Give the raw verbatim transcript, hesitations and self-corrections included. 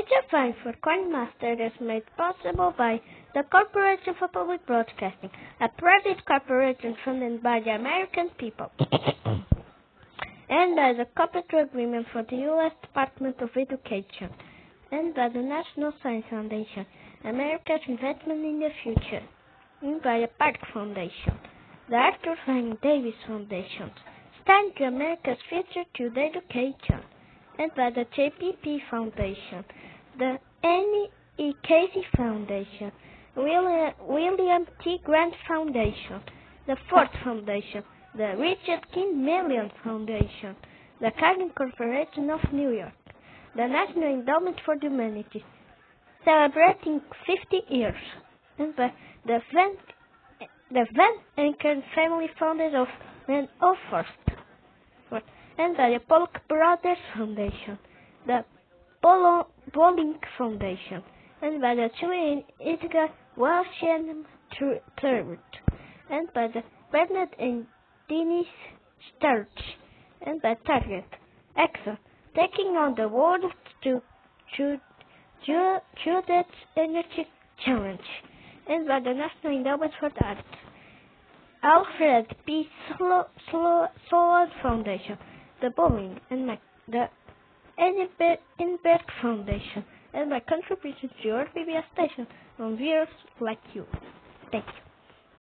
It's a fine for Coinmaster is made possible by the Corporation for Public Broadcasting, a private corporation funded by the American people, and by the Copyright Agreement for the U S Department of Education, and by the National Science Foundation, America's Investment in the Future, and by the Park Foundation, the Arthur Fine Davis Foundation, Stand to America's Future to the Education, and by the J P P Foundation, the Annie E. Casey Foundation, William, William T. Grant Foundation, the Ford Foundation, the Richard King Million Foundation, the Carnegie Corporation of New York, the National Endowment for the Humanities, celebrating fifty years, and by the Van, the Van Aken family founders of Land of First, and by the Polk Brothers Foundation, the Polo, Bolling Foundation, and by the Chilean Edgar Washington Third, and by the Bernard and Dennis Sturge, and by Target, Exxon, taking on the world to to to to that energy challenge, and by the National Endowment for the Arts, Alfred P. Sloan Foundation, the Boeing and Mac, the Edinburgh Foundation, and my contribution to your P B S station on viewers like you. Thank you.